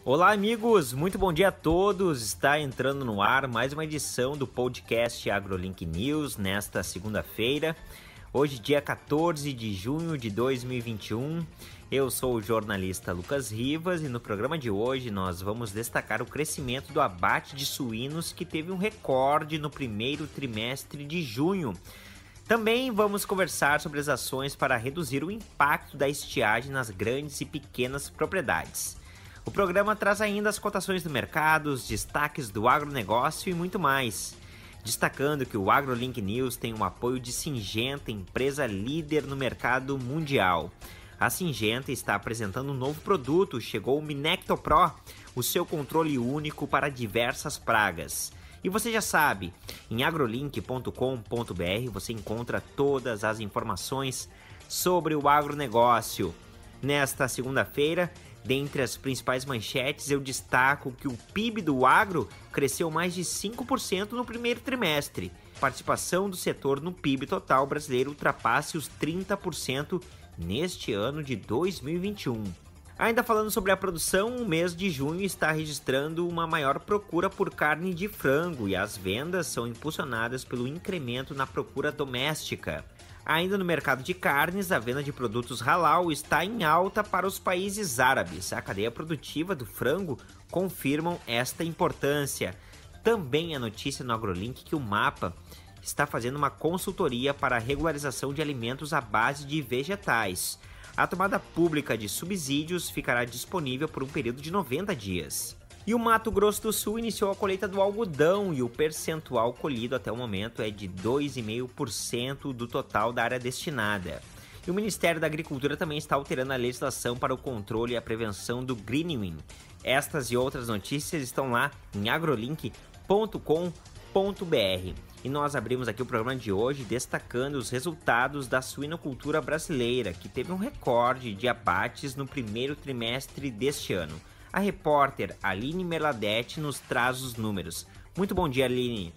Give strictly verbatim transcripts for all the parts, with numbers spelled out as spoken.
Olá, amigos! Muito bom dia a todos! Está entrando no ar mais uma edição do podcast AgroLink News nesta segunda-feira. Hoje, dia quatorze de junho de dois mil e vinte e um. Eu sou o jornalista Lucas Rivas e no programa de hoje nós vamos destacar o crescimento do abate de suínos que teve um recorde no primeiro trimestre de junho. Também vamos conversar sobre as ações para reduzir o impacto da estiagem nas grandes e pequenas propriedades. O programa traz ainda as cotações do mercado, os destaques do agronegócio e muito mais. Destacando que o AgroLink News tem o apoio de Syngenta, empresa líder no mercado mundial. A Syngenta está apresentando um novo produto, chegou o Minecto Pro, o seu controle único para diversas pragas. E você já sabe, em agrolink ponto com ponto br você encontra todas as informações sobre o agronegócio. Nesta segunda-feira, dentre as principais manchetes, eu destaco que o P I B do agro cresceu mais de cinco por cento no primeiro trimestre. A participação do setor no P I B total brasileiro ultrapasse os trinta por cento neste ano de dois mil e vinte e um. Ainda falando sobre a produção, o mês de junho está registrando uma maior procura por carne de frango e as vendas são impulsionadas pelo incremento na procura doméstica. Ainda no mercado de carnes, a venda de produtos halal está em alta para os países árabes. A cadeia produtiva do frango confirmam esta importância. Também a notícia no AgroLink que o MAPA está fazendo uma consultoria para a regularização de alimentos à base de vegetais. A tomada pública de subsídios ficará disponível por um período de noventa dias. E o Mato Grosso do Sul iniciou a colheita do algodão e o percentual colhido até o momento é de dois vírgula cinco por cento do total da área destinada. E o Ministério da Agricultura também está alterando a legislação para o controle e a prevenção do greening. Estas e outras notícias estão lá em agrolink ponto com ponto br. E nós abrimos aqui o programa de hoje destacando os resultados da suinocultura brasileira, que teve um recorde de abates no primeiro trimestre deste ano. A repórter Aline Merladete nos traz os números. Muito bom dia, Aline.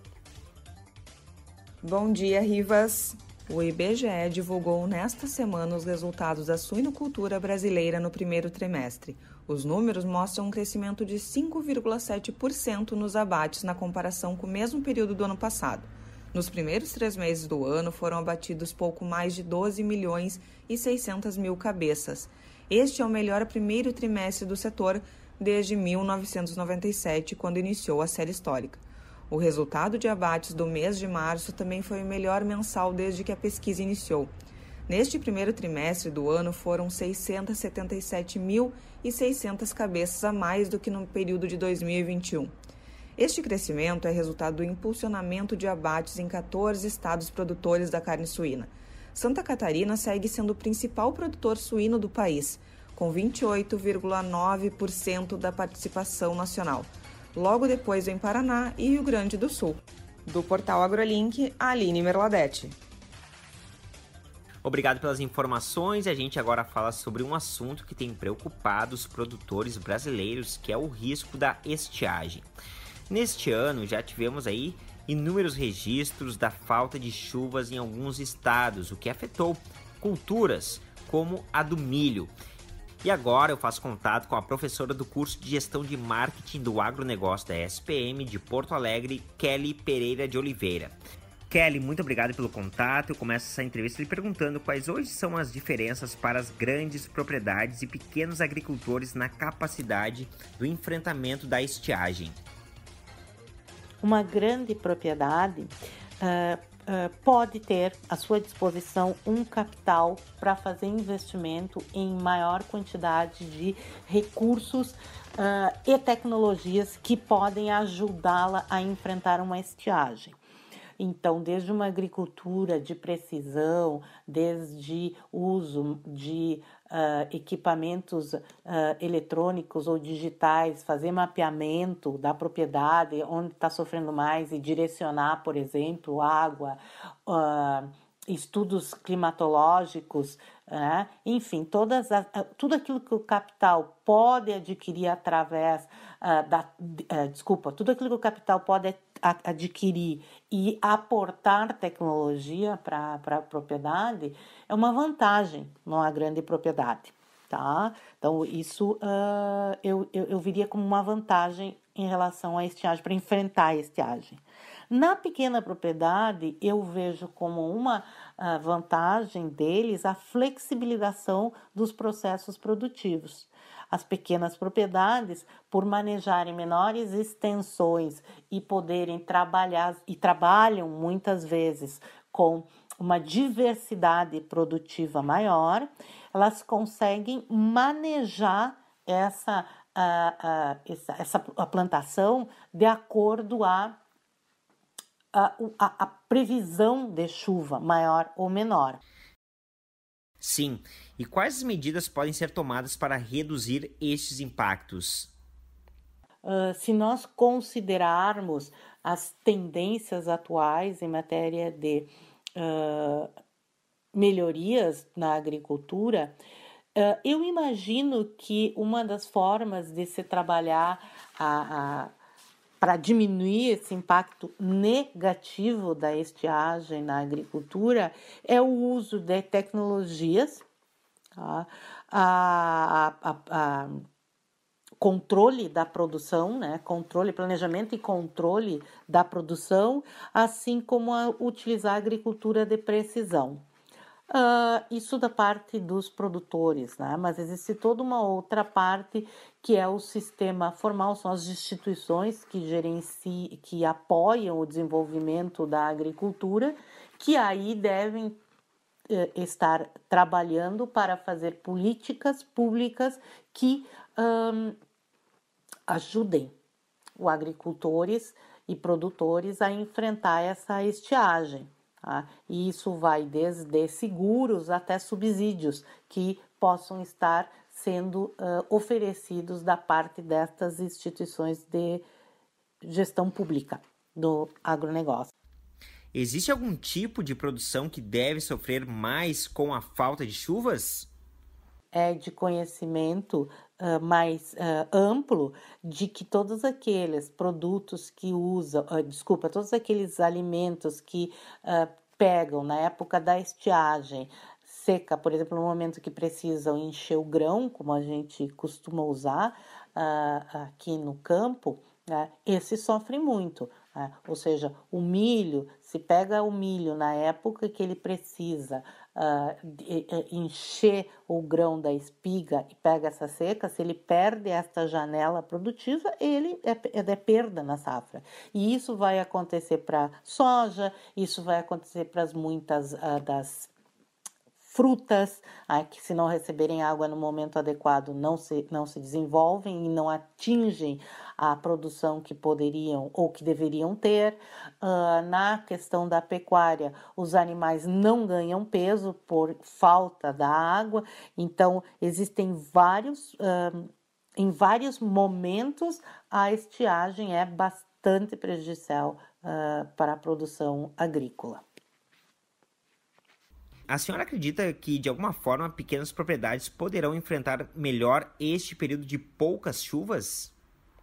Bom dia, Rivas. O I B G E divulgou nesta semana os resultados da suinocultura brasileira no primeiro trimestre. Os números mostram um crescimento de cinco vírgula sete por cento nos abates na comparação com o mesmo período do ano passado. Nos primeiros três meses do ano foram abatidos pouco mais de doze milhões e seiscentas mil cabeças. Este é o melhor primeiro trimestre do setor desde mil novecentos e noventa e sete, quando iniciou a série histórica. O resultado de abates do mês de março também foi o melhor mensal desde que a pesquisa iniciou. Neste primeiro trimestre do ano foram seiscentos e setenta e sete mil e seiscentas cabeças a mais do que no período de dois mil e vinte e um. Este crescimento é resultado do impulsionamento de abates em quatorze estados produtores da carne suína. Santa Catarina segue sendo o principal produtor suíno do país, com vinte e oito vírgula nove por cento da participação nacional. Logo depois vem Paraná e Rio Grande do Sul. Do portal AgroLink, Aline Merladete. Obrigado pelas informações. A gente agora fala sobre um assunto que tem preocupado os produtores brasileiros, que é o risco da estiagem. Neste ano já tivemos aí inúmeros registros da falta de chuvas em alguns estados, o que afetou culturas como a do milho. E agora eu faço contato com a professora do curso de Gestão de Marketing do Agronegócio da S P M de Porto Alegre, Kelly Pereira de Oliveira. Kelly, muito obrigado pelo contato. Eu começo essa entrevista lhe perguntando quais hoje são as diferenças para as grandes propriedades e pequenos agricultores na capacidade do enfrentamento da estiagem. Uma grande propriedade uh, uh, pode ter à sua disposição um capital para fazer investimento em maior quantidade de recursos uh, e tecnologias que podem ajudá-la a enfrentar uma estiagem. Então, desde uma agricultura de precisão, desde uso de uh, equipamentos uh, eletrônicos ou digitais, fazer mapeamento da propriedade, onde está sofrendo mais e direcionar, por exemplo, água, uh, estudos climatológicos, né? Enfim, todas as, tudo aquilo que o capital pode adquirir através uh, da, uh, desculpa, tudo aquilo que o capital pode adquirir e aportar tecnologia para a propriedade é uma vantagem numa grande propriedade. tá? Então, isso uh, eu, eu, eu viria como uma vantagem em relação à estiagem, para enfrentar a estiagem. Na pequena propriedade, eu vejo como uma uh, vantagem deles a flexibilização dos processos produtivos. As pequenas propriedades, por manejarem menores extensões e poderem trabalhar, e trabalham muitas vezes com uma diversidade produtiva maior, elas conseguem manejar essa, a, a, essa, essa a plantação de acordo a, a, a, a previsão de chuva maior ou menor. Sim, e quais as medidas podem ser tomadas para reduzir estes impactos? Uh, se nós considerarmos as tendências atuais em matéria de uh, melhorias na agricultura, uh, eu imagino que uma das formas de se trabalhar a, a, para diminuir esse impacto negativo da estiagem na agricultura é o uso de tecnologias, tá? a, a, a, a controle da produção, né? Controle, planejamento e controle da produção, assim como a utilizar a agricultura de precisão. Uh, isso da parte dos produtores, né? Mas existe toda uma outra parte que é o sistema formal, são as instituições que gerenciam, que apoiam o desenvolvimento da agricultura, que aí devem eh, estar trabalhando para fazer políticas públicas que um, ajudem os agricultores e produtores a enfrentar essa estiagem. Tá? E isso vai desde seguros até subsídios que possam estar sendo uh, oferecidos da parte destas instituições de gestão pública do agronegócio. Existe algum tipo de produção que deve sofrer mais com a falta de chuvas? É de conhecimento uh, mais uh, amplo de que todos aqueles produtos que usam, uh, desculpa, todos aqueles alimentos que uh, pegam na época da estiagem seca, por exemplo, no momento que precisam encher o grão, como a gente costuma usar uh, aqui no campo, uh, esse sofre muito. Uh, ou seja, o milho, se pega o milho na época que ele precisa uh, de, de encher o grão da espiga e pega essa seca, se ele perde esta janela produtiva, ele é, é de perda na safra. E isso vai acontecer para soja, isso vai acontecer para as muitas uh, das frutas, ah, que se não receberem água no momento adequado não se, não se desenvolvem e não atingem a produção que poderiam ou que deveriam ter. Uh, na questão da pecuária, os animais não ganham peso por falta da água, então existem vários, uh, em vários momentos a estiagem é bastante prejudicial uh, para a produção agrícola. A senhora acredita que, de alguma forma, pequenas propriedades poderão enfrentar melhor este período de poucas chuvas?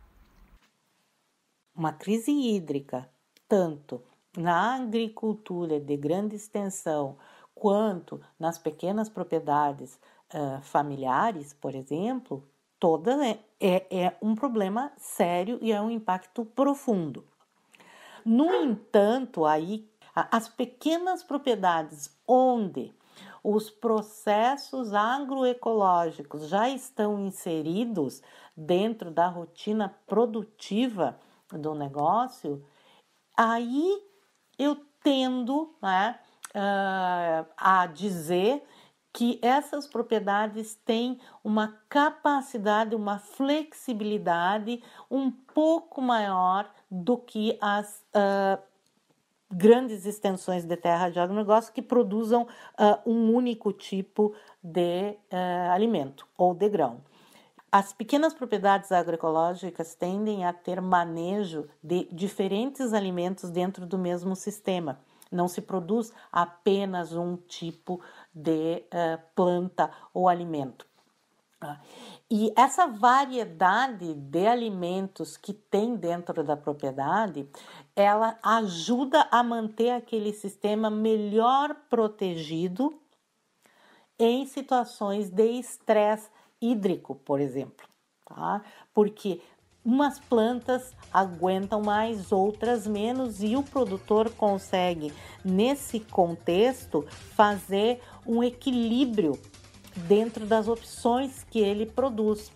Uma crise hídrica, tanto na agricultura de grande extensão, quanto nas pequenas propriedades uh, familiares, por exemplo, toda é, é, é um problema sério e é um impacto profundo. No entanto, aí as pequenas propriedades onde os processos agroecológicos já estão inseridos dentro da rotina produtiva do negócio, aí eu tendo, né, uh, a dizer que essas propriedades têm uma capacidade, uma flexibilidade um pouco maior do que as uh, grandes extensões de terra de agronegócio que produzam uh, um único tipo de uh, alimento ou de grão. As pequenas propriedades agroecológicas tendem a ter manejo de diferentes alimentos dentro do mesmo sistema. Não se produz apenas um tipo de uh, planta ou alimento. E essa variedade de alimentos que tem dentro da propriedade, ela ajuda a manter aquele sistema melhor protegido em situações de estresse hídrico, por exemplo, tá? Porque umas plantas aguentam mais, outras menos, e o produtor consegue, nesse contexto, fazer um equilíbrio dentro das opções que ele produz.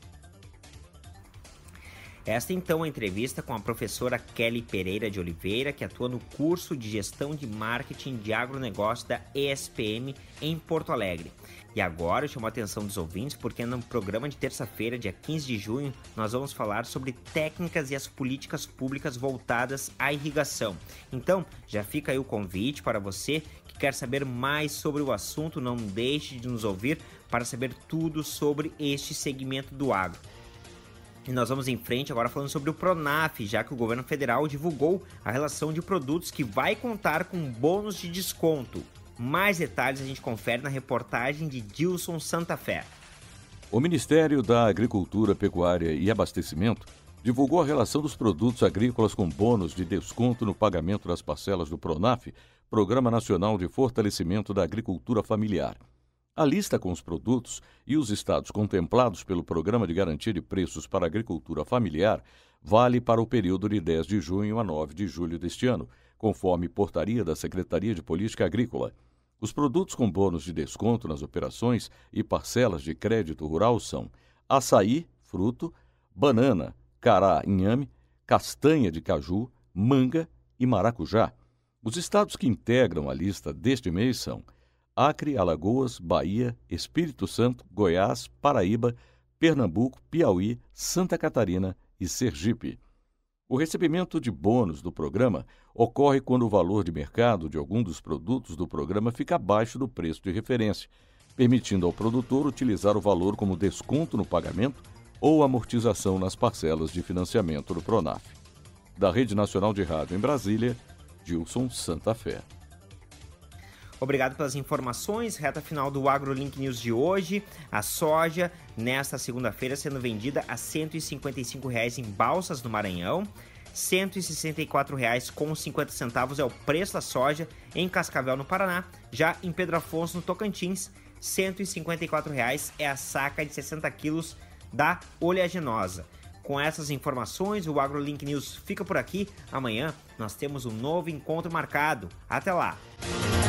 Esta então é a entrevista com a professora Kelly Pereira de Oliveira, que atua no curso de Gestão de Marketing de Agronegócio da E S P M em Porto Alegre. E agora eu chamo a atenção dos ouvintes porque no programa de terça-feira, dia quinze de junho, nós vamos falar sobre técnicas e as políticas públicas voltadas à irrigação. Então, já fica aí o convite para você que quer saber mais sobre o assunto, não deixe de nos ouvir para saber tudo sobre este segmento do agro. E nós vamos em frente agora falando sobre o Pronaf, já que o governo federal divulgou a relação de produtos que vai contar com bônus de desconto. Mais detalhes a gente confere na reportagem de Dilson Santa Fé. O Ministério da Agricultura, Pecuária e Abastecimento divulgou a relação dos produtos agrícolas com bônus de desconto no pagamento das parcelas do Pronaf, Programa Nacional de Fortalecimento da Agricultura Familiar. A lista com os produtos e os estados contemplados pelo Programa de Garantia de Preços para a Agricultura Familiar vale para o período de dez de junho a nove de julho deste ano, conforme portaria da Secretaria de Política Agrícola. Os produtos com bônus de desconto nas operações e parcelas de crédito rural são açaí, fruto, banana, cará, inhame, castanha de caju, manga e maracujá. Os estados que integram a lista deste mês são Acre, Alagoas, Bahia, Espírito Santo, Goiás, Paraíba, Pernambuco, Piauí, Santa Catarina e Sergipe. O recebimento de bônus do programa ocorre quando o valor de mercado de algum dos produtos do programa fica abaixo do preço de referência, permitindo ao produtor utilizar o valor como desconto no pagamento ou amortização nas parcelas de financiamento do Pronaf. Da Rede Nacional de Rádio em Brasília, Dilson Santa Fé. Obrigado pelas informações. Reta final do AgroLink News de hoje. A soja, nesta segunda-feira, sendo vendida a cento e cinquenta e cinco reais em Balsas, no Maranhão. cento e sessenta e quatro reais com cinquenta centavos é o preço da soja em Cascavel, no Paraná. Já em Pedro Afonso, no Tocantins, cento e cinquenta e quatro reais é a saca de sessenta quilos da oleaginosa. Com essas informações, o AgroLink News fica por aqui. Amanhã nós temos um novo encontro marcado. Até lá!